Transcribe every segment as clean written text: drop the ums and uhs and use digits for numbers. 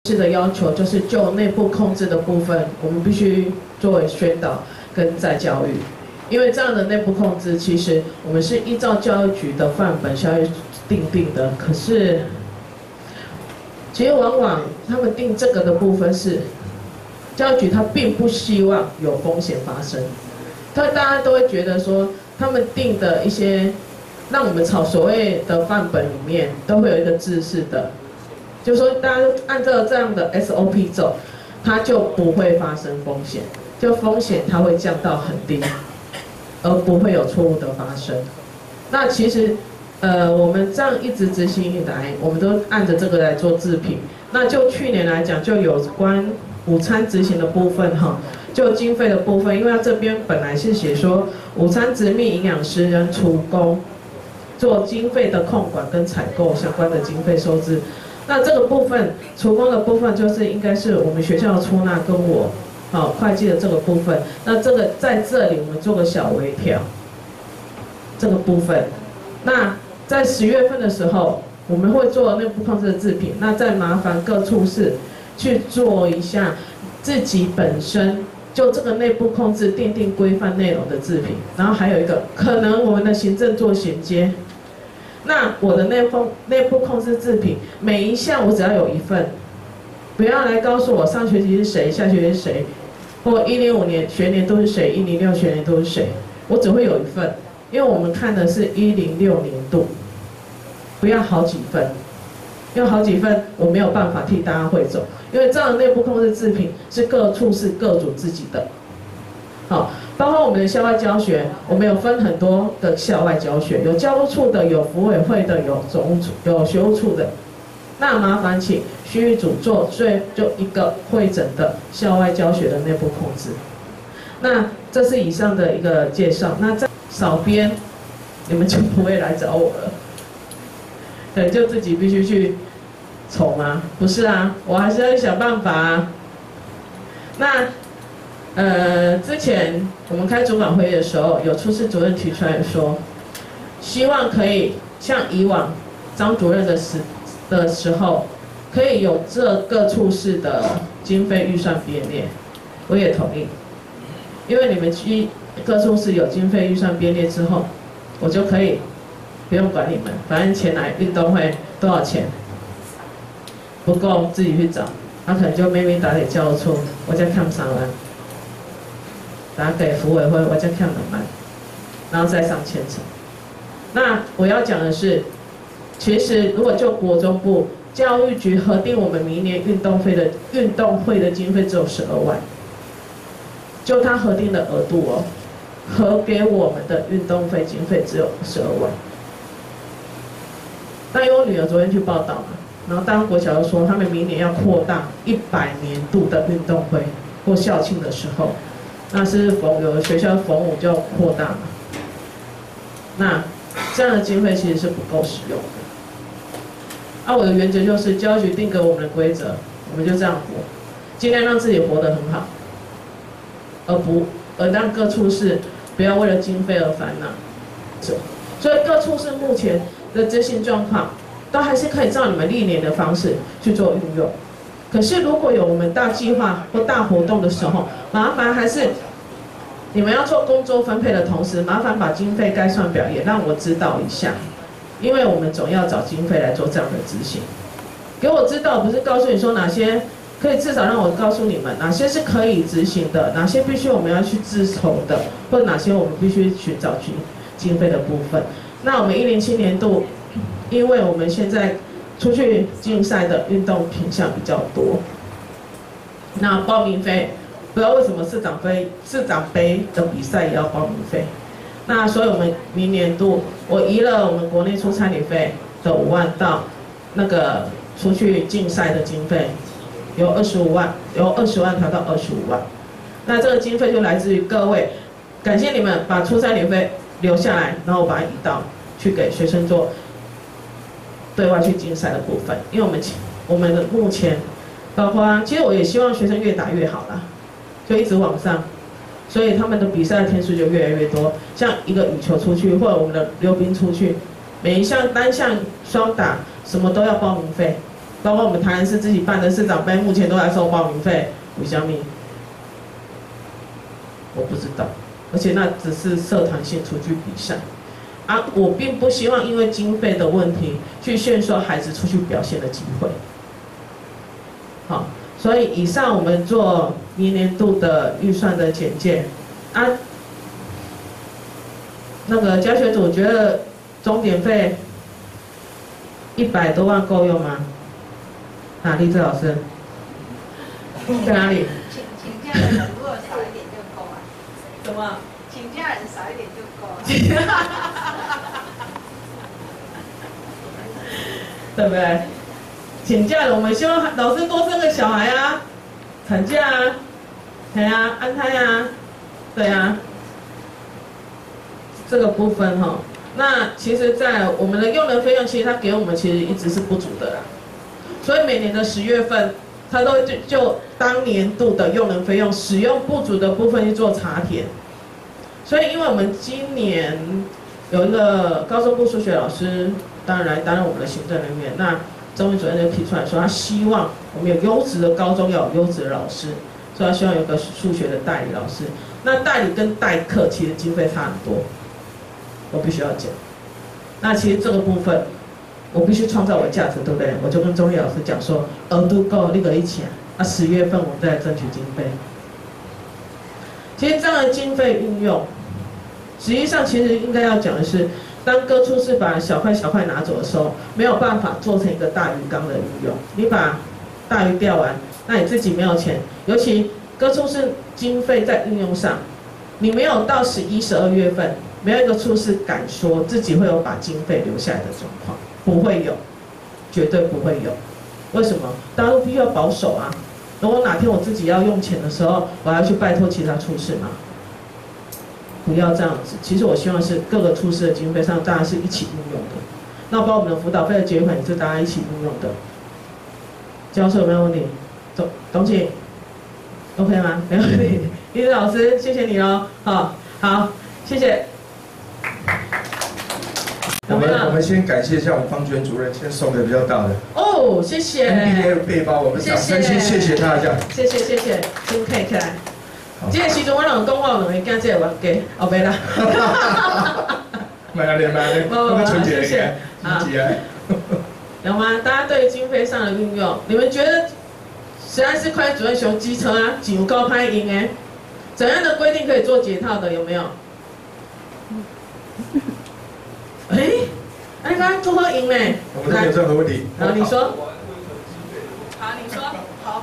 是的要求就是就内部控制的部分，我们必须作为宣导跟再教育。因为这样的内部控制，其实我们是依照教育局的范本下去定的，可是其实往往他们定这个的部分是教育局他并不希望有风险发生，大家都会觉得说他们定的一些让我们朝所谓的范本里面都会有一个制式的。就是说，大家按照这样的 SOP 走，它就不会发生风险，就风险它会降到很低，而不会有错误的发生。那其实，我们这样一直执行以来，我们都按着这个来做制品。那就去年来讲，就有关午餐执行的部分哈，就经费的部分，因为它这边本来是写说午餐执秘营养师跟厨工做经费的控管跟采购相关的经费收支。那这个部分，厨工的部分就是应该是我们学校的出纳跟我，会计的这个部分。那这个在这里我们做个小微调，这个部分。那在10月份的时候，我们会做内部控制的制品。那再麻烦各处室去做一下自己本身就这个内部控制定规范内容的制品。然后还有一个，可能我们的行政做衔接。那我的内部控制制品，每一项我只要有一份，不要来告诉我上学期是谁，下学期是谁，或105年学年都是谁，106学年都是谁，我只会有一份，因为我们看的是106年度，不要好几份，因为好几份我没有办法替大家汇总，因为这样的内部控制制品是各处室各组自己的，好。包括我们的校外教学，我们有分很多的校外教学，有教务处的，有福委会的，有总务处，有学务处的。那麻烦请区域组做就一个会诊的校外教学的内部控制。那这是以上的一个介绍。那在少编，你们就不会来找我了。对，就自己必须去筹吗？不是啊，我还是要想办法啊。那。之前我们开主管会议的时候，有处室主任提出来说，希望可以像以往张主任的时候，可以有这各处室的经费预算编列，我也同意，因为你们各处室有经费预算编列之后，我就可以不用管你们，反正前来运动会多少钱不够自己去找，可能就明明打给教务处，我再看上了。打给福委会，我再看2万，然后再上千层。那我要讲的是，其实如果就国中部教育局核定我们明年运动会的经费只有12万，就他核定的额度哦，核给我们的运动费经费只有12万。那因为我女儿昨天去报道嘛，然后当国小又说他们明年要扩大100年度的运动会或校庆的时候。那是有的学校逢5就扩大嘛，那这样的经费其实是不够使用的。我的原则就是教育局定给我们的规则，我们就这样活，尽量让自己活得很好，而让各处室不要为了经费而烦恼。所以各处室目前的执行状况，都还是可以照你们历年的方式去做运用。可是如果有我们大计划或大活动的时候，麻烦还是你们要做工作分配的同时，麻烦把经费概算表也让我知道一下，因为我们总要找经费来做这样的执行。给我知道，不是告诉你说哪些可以，至少让我告诉你们哪些是可以执行的，哪些必须我们要去自筹的，或者哪些我们必须寻找经费的部分。那我们107年度，因为我们现在出去竞赛的运动品项比较多，那报名费不知道为什么市长杯的比赛也要报名费，那所以我们明年度我移了我们国内出餐旅费的5万到那个出去竞赛的经费，由20万调到25万，那这个经费就来自于各位，感谢你们把出餐旅费留下来，然后我把它移到去给学生做对外去竞赛的部分，因为我们的目前，包括其实我也希望学生越打越好啦，就一直往上，所以他们的比赛的天数就越来越多。像一个羽球出去，或者我们的溜冰出去，每一项单项双打什么都要报名费， 包括我们台南市自己办的市长杯，目前都在收报名费。为什么？我不知道，而且那只是社团性出去比赛。啊，我并不希望因为经费的问题去限缩孩子出去表现的机会。好，所以以上我们做明年度的预算的简介。啊，那个教学组觉得钟点费100多万够用吗？啊，丽芝老师，在哪里？ 请假的人如果少一点就够了。 什么？ 请假人少一点就够了。 对不对？请假了，我们希望老师多生个小孩啊，产假啊，对啊，安胎啊，对啊，这个部分哈，那其实，在我们的用人费用，其实他给我们其实一直是不足的啦，所以每年的10月份，他都会就当年度的用人费用使用不足的部分去做查填，所以因为我们今年有一个高中部数学老师。当然来担任我们的行政人员，那钟宇主任就提出来说，他希望我们有优质的高中，要有优质的老师，所以他希望有个数学的代理老师。那代理跟代课其实经费差很多，我必须要讲。那其实这个部分，我必须创造我的价值，对不对？我就跟钟宇老师讲说，额度够，那个一起啊，10月份我们再来争取经费。其实这样的经费运用，实际上其实应该要讲的是。当各处室把小块小块拿走的时候，没有办法做成一个大鱼缸的运用。你把大鱼钓完，那你自己没有钱。尤其各处室经费在运用上，你没有到11、12月份，没有一个处室敢说自己会有把经费留下来的状况，不会有，绝对不会有。为什么？大家都必须要保守啊。如果哪天我自己要用钱的时候，我还要去拜托其他处室吗？不要这样子，其实我希望是各个处室的经费上，大家是一起运用的。那包括我们的辅导费的结款也是大家一起运用的。教授有没有问题？董姐 ，OK 吗？没问题。丽芝老师，谢谢你喽。好，谢谢。 我们先感谢一下我们方娟主任，先送的比较大的。 哦，谢谢。 NBA 背包，我们掌声先谢谢他一下。 谢谢，真可以起来。这个时阵我两讲我两个囝这个冤家，后袂啦。 买了，那个纯洁的，纯洁。 有吗？大家对经费上的运用，你们觉得实在是快主任熊机车啊，钱高拍赢哎？怎样的规定可以做解套的？有没有？哎，刚刚如何赢呢？ 我们这边有任何问题？ 好，你说。 好，你说。好。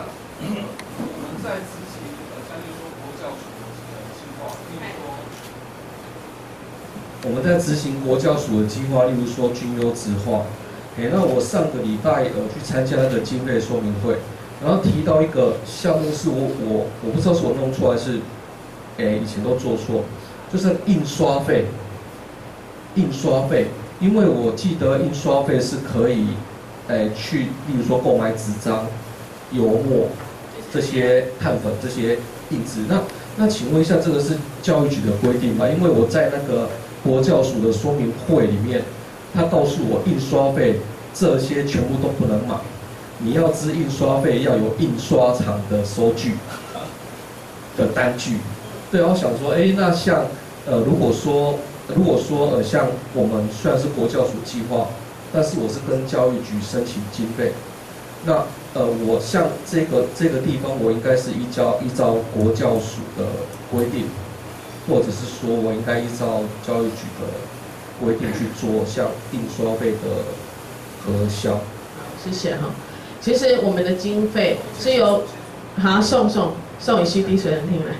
我们在执行国教署的计划，例如说军优质化。那我上个礼拜去参加那个经费说明会，然后提到一个项目是我不知道是我弄错还是以前都做错，就是印刷费。因为我记得印刷费是可以去，例如说购买纸张、油墨这些碳粉这些印纸。那请问一下，这个是教育局的规定吗？因为我在那个国教署的说明会里面，他告诉我印刷费这些全部都不能买，你要支印刷费要有印刷厂的收据的单据。对，我想说，那像如果说像我们虽然是国教署计划，但是我是跟教育局申请经费，那我像这个地方，我应该是依照国教署的规定，或者是说我应该依照教育局的规定去做像印刷费的核销。好， 谢谢哈。其实我们的经费是由送给 CD 随身听来。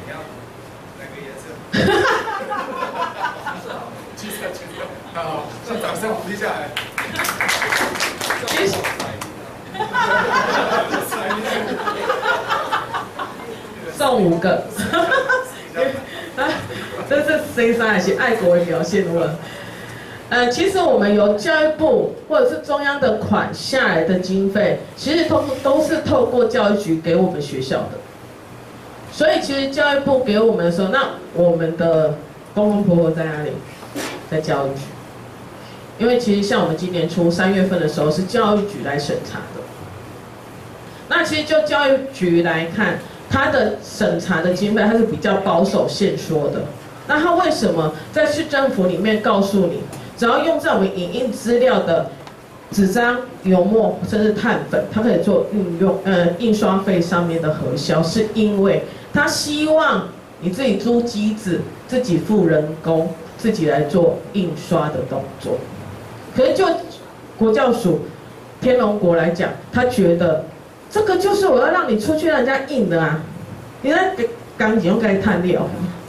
好，让掌声鼓励下来。 送5个，这是谁啥也是爱国的表现了。其实我们由教育部或者是中央的款下来的经费，其实都是透过教育局给我们学校的。所以其实教育部给我们的时候，那我们的公公婆婆在哪里？在教育局。 因为其实像我们今年初3月份的时候是教育局来审查的。那其实就教育局来看，它的审查的经费它是比较保守限缩的。那它为什么在市政府里面告诉你，只要用在我们影印资料的纸张、油墨甚至碳粉，它可以做印刷费上面的核销，是因为它希望你自己租机子、自己付人工、自己来做印刷的动作。可是就国教署天龙国来讲，他觉得这个就是我要让你出去让人家印的啊，你那钢筋用该碳料。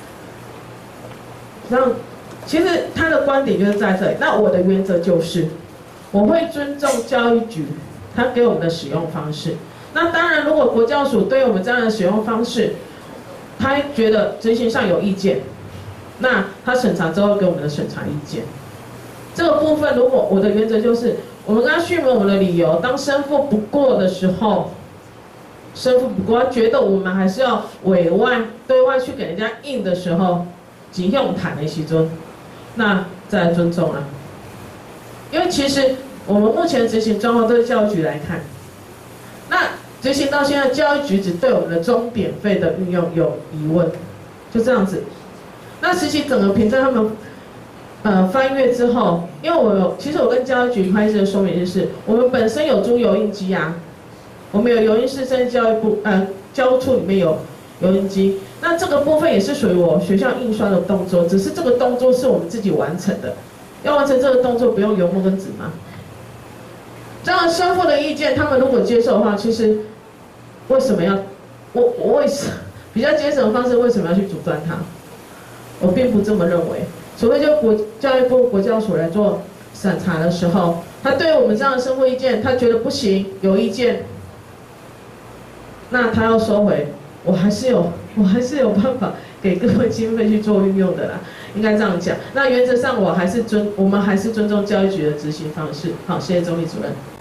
然后其实他的观点就是在这里。那我的原则就是，我会尊重教育局他给我们的使用方式。那当然，如果国教署对我们这样的使用方式，他觉得执行上有意见，那他审查之后给我们的审查意见。这个部分，如果我的原则就是，我们跟他询问我们的理由，当申复不过的时候，申复不过，他觉得我们还是要委外对外去给人家印的时候，即用谈的时阵，那再来尊重啊。因为其实我们目前的执行状况，对教育局来看，那执行到现在，教育局只对我们的钟点费的运用有疑问，就这样子。那实际整个凭证他们翻阅之后，因为其实我跟教育局开始的说明就是，我们本身有租油印机啊，我们有油印室，甚至教育部教务处里面有油印机。那这个部分也是属于我学校印刷的动作，只是这个动作是我们自己完成的。要完成这个动作，不用油墨跟纸吗？这样申复的意见，他们如果接受的话，其实为什么要我为什比较节省的方式，为什么要去阻断它？我并不这么认为。除非就教育部国教署来做审查的时候，他对我们这样的申复意见，他觉得不行，有意见，那他要收回，我还是有办法给各位经费去做运用的啦，应该这样讲。那原则上我们还是尊重教育局的执行方式。好，谢谢钟丽主任。